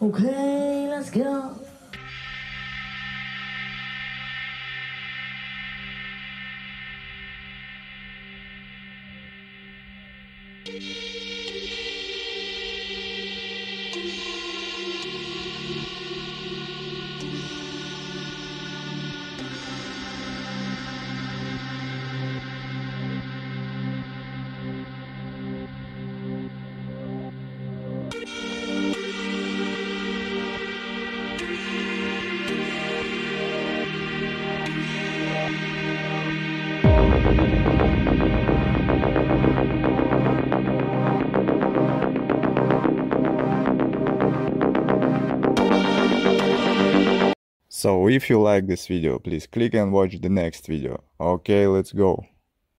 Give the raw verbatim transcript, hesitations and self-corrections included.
Okay, let's go. So if you like this video, please click and watch the next video. Okay, let's go.